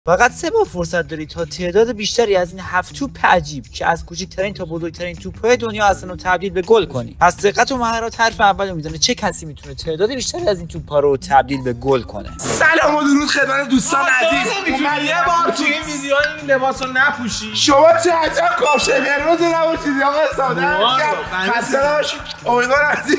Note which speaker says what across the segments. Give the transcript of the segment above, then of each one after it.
Speaker 1: فقط 3 بار فرصت داری تا تعداد بیشتری از این 7 توپ عجیب که از کوچکترین تا بزرگترین توپ‌های دنیا هستن رو تبدیل به گل کنی. پس دقت و مهارت حرف اول میزنه. چه کسی میتونه تعداد بیشتری از این توپ‌ها رو تبدیل به گل کنه؟
Speaker 2: سلام و درود خدمت دوستان عزیز.
Speaker 3: اومد یه بار توی این ویدیو این لباسو نپوشی.
Speaker 2: شما چه عجب کاپشن قرمز نباشید آقا استفاده خسته نباشید. امیدوارم عزیز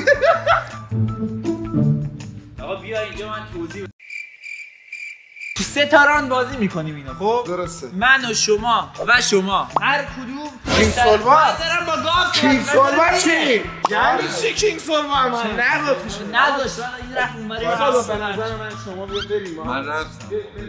Speaker 1: آقا بیا اینجا من توضیح تو 3 تا راند بازی میکنیم اینا. خب
Speaker 2: درسته.
Speaker 1: من و شما و شما هر کدوم
Speaker 2: کینگ سولوا
Speaker 1: دارم با گاف
Speaker 2: کینگ سولوا چی؟
Speaker 3: یعنی چی کینگ سولوا من نگفتیش
Speaker 1: نداشت من این رفت اونوری
Speaker 3: به نظر من شما بیا بریم.
Speaker 2: من رفتم.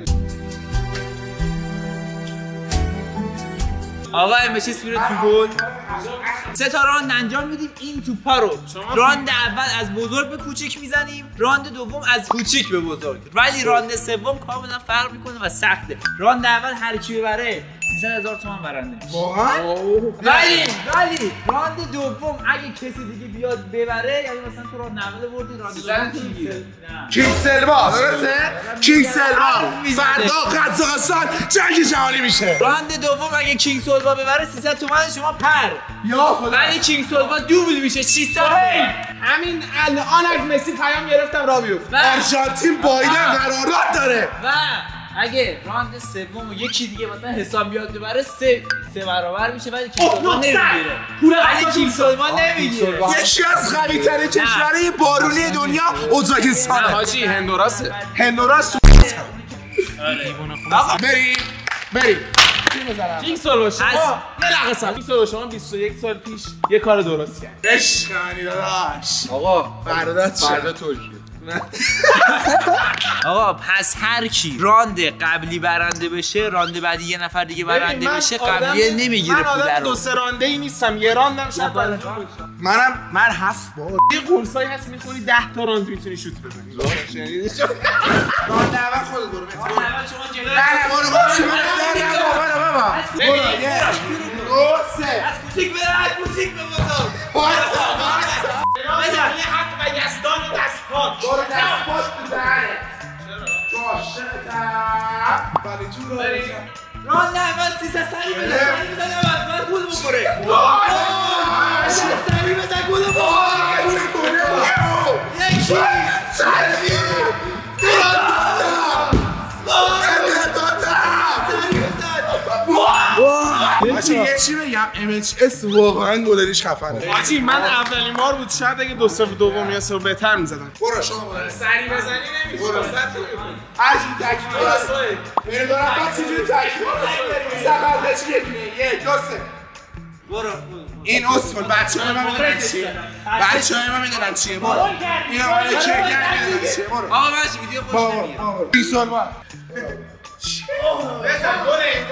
Speaker 1: آقا امشیس میره تو گل. 3 تا راند انجام میدیم این توپا رو. راند اول از بزرگ به کوچیک میزنیم، راند دوم از کوچیک به بزرگ. ولی راند سوم کاملا فرق میکنه و سخته. راند اول هر کی ببره 300,000 تومان برنده میشه.
Speaker 2: واقعا؟
Speaker 1: ولی راند دوم اگه کسی دیگه بیاد ببره، یعنی مثلا تو راند اول بردی، راند دوم میگیره.
Speaker 2: کینگ سولوا درسته؟ کینگ سولوا فردا قزاقستان جنگ جهانی میشه.
Speaker 1: راند دوم اگه کینگ سولوا ببره 300 تومان شما پر.
Speaker 2: یا خدا.
Speaker 1: ولی کینگ سولوا دوبل میشه 600.
Speaker 3: همین الان از مسی پیام گرفتم را بیفت.
Speaker 2: آرژانتین بایدن قرارات داره.
Speaker 1: و اگه راند سوم و یکی دیگه مثلا حساب بیاد ببره 3 برابر میشه ولی کینگ سولوا نمیگیره. ولی کینگ سولوا نمیگیره.
Speaker 2: یکی از قوی‌ترین کشورهای بارونی دنیا ازبکستان.
Speaker 3: حاجی هندوراسه.
Speaker 2: هندوراس.
Speaker 1: آقا
Speaker 2: بریم.
Speaker 3: کینگ سولوا شما یه لحظه صبر. کینگ سولوا شما 21 سال پیش یه کار درست کرد.
Speaker 2: عشق منی داداش.
Speaker 3: آقا
Speaker 2: برادرت
Speaker 3: فردا ترکیه.
Speaker 1: آقا پس هر کی راند قبلی برنده بشه، راند بعدی یه نفر دیگه برنده بشه، قبلیه نمیگیره پول
Speaker 3: من
Speaker 1: رو.
Speaker 3: 2-3 رانده ای نیستم، یه راندم شاید برنده بشم.
Speaker 2: من 7 بار
Speaker 3: یه قرصایی هست میخوری 10 تا راند میتونی شوت بزنی.
Speaker 2: راند اول خودت برو.
Speaker 1: شما جلو
Speaker 2: نه برو بابا. برو 1 2 3
Speaker 1: از کوچیک به کوچیک به بزرگ. بزن یه حق و یزدان و دست پاک.
Speaker 2: برو دست پاک تو دهنت. عاشقتم. ولی تو
Speaker 1: راند اول 300 سری بزن بعد گل بخوره. سری بزن گل بخوره. یکی
Speaker 2: یه چی بگم MHS واقعا گلریش خفنه.
Speaker 3: حاجی من اولین بار بود، شاید اگه 2-0 دوم یا 3 بهتر می‌زدم.
Speaker 2: برو شما
Speaker 3: سری بزنی نمی‌خوره.
Speaker 2: هر چی تکمیل است. میره دارم بعد چجوری تکمیل سفر چی یه 1 2 3
Speaker 1: برو.
Speaker 2: این اصول بچه‌های من میدونن چیه. بچه‌های من میدونن چیه. برو اینا مال چه میدونن چیه. برو
Speaker 1: آقا باشه ویدیو خوش نمیاد.
Speaker 2: این سوال با
Speaker 3: بزن گل.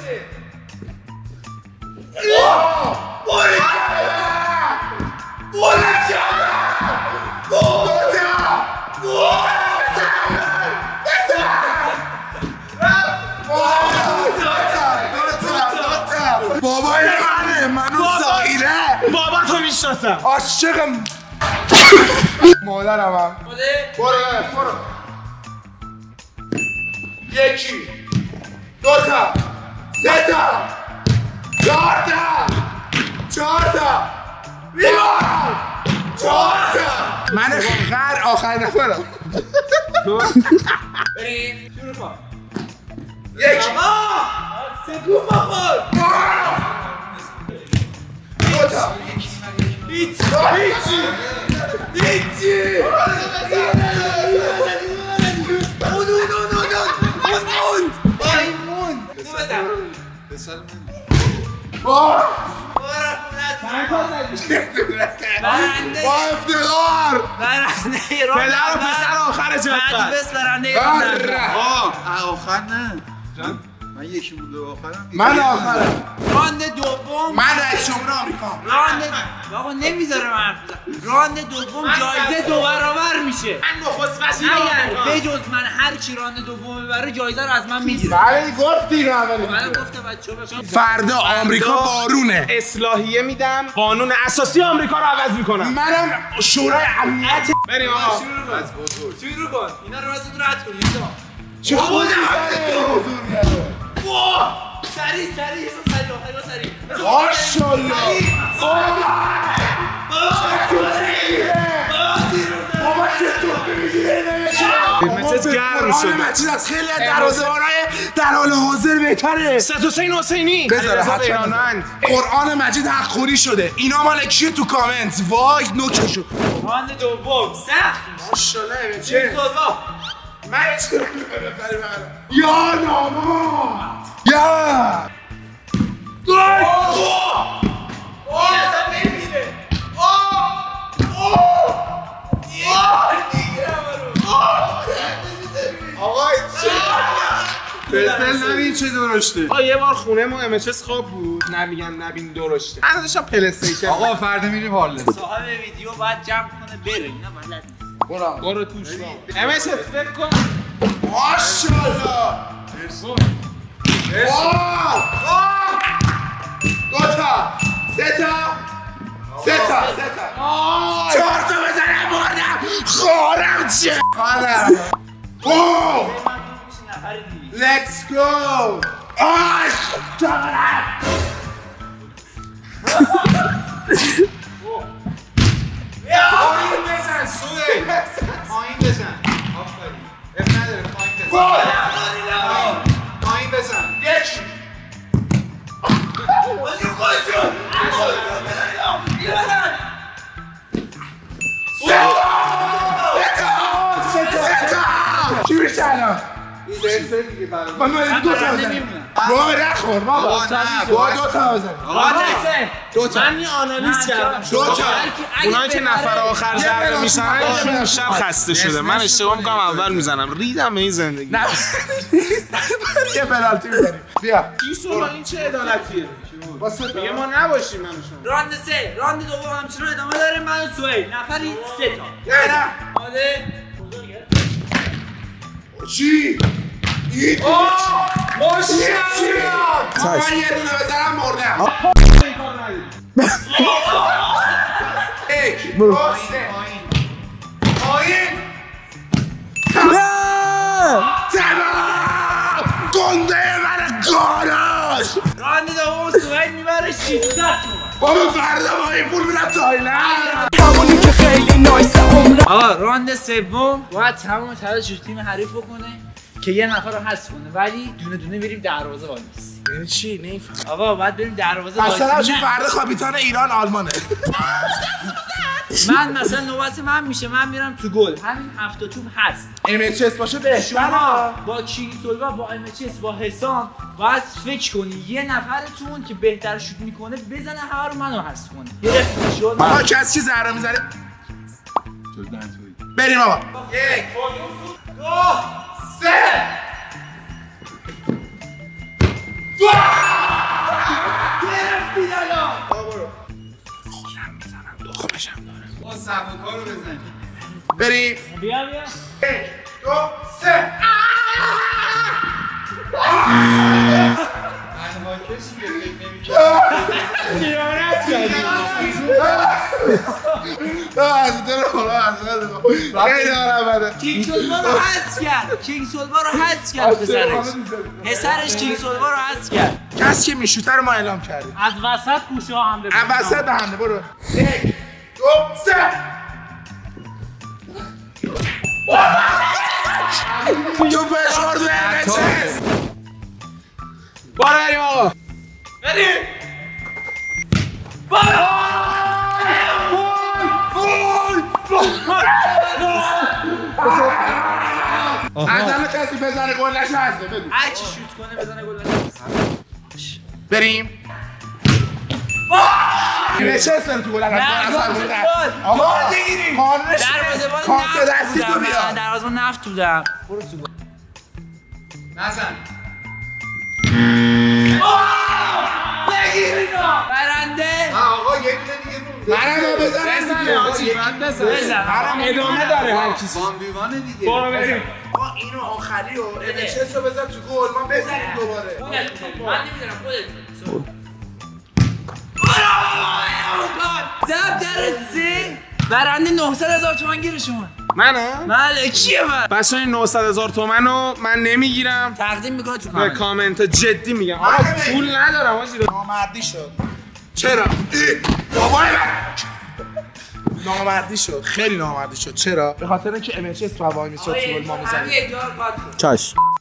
Speaker 2: بابای منه منو زایره
Speaker 3: بابا تو میشناسم.
Speaker 2: عاشقم مادرم هم برو 1 2 تا 3 تا 4 تا بیار 4 تا من خر آخر نفرم.
Speaker 1: بریم شروع کن.
Speaker 2: 1
Speaker 1: سکون بخور.
Speaker 2: 2 تا
Speaker 1: هیچی
Speaker 2: با افتخار
Speaker 3: پدر و پسر آخر جدول.
Speaker 1: بس برنده
Speaker 4: آخر نه جان من یکی مونده آخرم.
Speaker 2: من آخرم.
Speaker 1: راند دوم
Speaker 2: من رئیس جمهور آمریکا.
Speaker 1: راند آقا نمیذاره من حرف بزنم. راند دوم جایزه 2 برابر میشه.
Speaker 3: من نخست وزیر
Speaker 1: اگر بجز من هر کی راند دوم ببره جایزه رو از من میگیره.
Speaker 2: بله گفتی اینو اولی.
Speaker 1: من گفتم بچه‌ها بشین.
Speaker 2: فردا آمریکا بارونه.
Speaker 3: اصلاحیه میدم، قانون اساسی آمریکا رو عوض میکنم.
Speaker 2: منم شورای امنیت.
Speaker 3: بریم آقا.
Speaker 1: شروع کن. اینا رو واسه رد کن.
Speaker 2: چه خودی
Speaker 1: سریع
Speaker 2: ماشاءالله بابا چطور میگیره
Speaker 3: مچس گرم شده.
Speaker 2: مچس از خیلی از دروازه‌بان‌های در حال حاضر بهتره.
Speaker 3: سید حسین حسینی
Speaker 2: بذاره حتما قرآن مجید حق‌خوری شده. اینا مال کیه تو کامنت؟ وای نوکشو.
Speaker 1: راند دوم سخت
Speaker 2: ماشاءالله
Speaker 1: چه سوالوا
Speaker 2: یا ناما یا
Speaker 4: فلفل نبین چه درشته.
Speaker 3: یه بار خونه ما MHS خواب بود نبین درشته. من داشتم پلی استیشن.
Speaker 4: آقا فردا میریم هارلم.
Speaker 1: صاحب ویدیو باید جمع کنه بره اینا بلد نیست.
Speaker 3: برو توش MHS فکر کن.
Speaker 2: ماشاءالله دو تا سه تا 4 تا بزنم بردم خورم چه خورم Let's go! پایین بزن سوی پایین بزن آفرین اب نداره پایین بزن یکی چی میشه الان؟ من دو تا بزنیم بابا نخور بابا دو تا بزنیم
Speaker 3: من یه آنالیز کردم اونایی که نفر آخر ضربه میزنن بیشتر خسته شده. من اشتباه میکنم اول میزنم ریدم به این زندگی.
Speaker 2: یه پنالتی میزنیم بیا
Speaker 3: این چه عدالتیه میگه ما نباشیم من و شما.
Speaker 1: راند سه راند دوم همچنان ادامه داره. من و سهیل نفری 3 تا آده
Speaker 2: چی؟ این
Speaker 3: ماشاءالله
Speaker 2: من یه دونه بزنم مردم یک دو سه پایین تمام گنده من گاراژ.
Speaker 1: راند دوم سهیل میبره 600 تومن.
Speaker 2: بابا فردا با این پول میرم تایلند.
Speaker 5: همونی که خیلی نایسه عمرم.
Speaker 1: آقا راند سوم باید تمام تلاش تیم حریف بکنه که یه نفر رو حذف کنه ولی دونه دونه بریم دروازه وایس.
Speaker 3: یعنی چی نمیفهم.
Speaker 1: آقا باید بریم دروازه وایس.
Speaker 2: مثلا چی فردا کاپیتان ایران آلمانه.
Speaker 1: من مثلا نوبت من میشه من میرم تو گل همین 7 توپ هست.
Speaker 2: MHS باشه بهتره.
Speaker 1: شما با کینگ سولوا با MHS با حسام باید فکر کنی یه نفرتون که بهتر شوت میکنه بزنه همه رو منو حذف کنه. گرفتی شد؟
Speaker 2: آقا کسی که ضربه میزنه بریم آقا 1 2 3 گرفتی دالا برو خودم میزنم دخمشم داره
Speaker 4: با سبوکا رو بزنیم.
Speaker 2: بریم
Speaker 1: بیا
Speaker 2: 1 2 3
Speaker 4: تنها کسی که فکر نمی‌کنه
Speaker 3: دیوانت کردی.
Speaker 2: خیلی آرامه.
Speaker 1: کینگ سولوا رو حذف کرد. کینگ سولوا رو حذف کرد پسرش کینگ سولوا رو حذف کرد.
Speaker 2: کسی که میشوته رو ما اعلام کردیم.
Speaker 1: از وسط گوشه ها حمله
Speaker 2: از وسط به حمله برو 1 2 3 تو فشار به MHS.
Speaker 3: بریم آقا
Speaker 2: از همه کسی بزنه گل نشه هسته بگو
Speaker 1: هر کی شوت کنه بزنه گل.
Speaker 2: بریم MHS داره تو گل آقا
Speaker 1: دروازه‌بان
Speaker 2: کارت
Speaker 1: نفت
Speaker 2: دستی تو
Speaker 1: بودم.
Speaker 2: بیا
Speaker 1: من دروازه‌بان نفت بودم. برو تو گل.
Speaker 4: نزن.
Speaker 1: برنده
Speaker 4: آقا یه دونه دیگه مونده.
Speaker 2: منم بزنم
Speaker 1: بزن.
Speaker 3: ادامه داره هر کسی.
Speaker 4: وانویوانه دیگه.
Speaker 3: برو بریم.
Speaker 2: آقا اینو آخری رو MHS رو بزن تو گل ما بزنیم دوباره
Speaker 1: من نمیدونم خودت. زب در 3 برنده 900,000 تومان گیره شما.
Speaker 3: منم؟
Speaker 1: بله کیه من؟
Speaker 3: بچه این 900,000 تومنو من نمیگیرم.
Speaker 1: تقدیم میکنه تو
Speaker 3: به کامنت جدی میگم آقا پول ندارم آجی.
Speaker 2: نامردی شد. چرا؟ بابای من نامردی شد، خیلی نامردی شد. چرا؟ به خاطر اینکه MHS تو هوای میساد تو گل ما میزنیم.
Speaker 3: چاش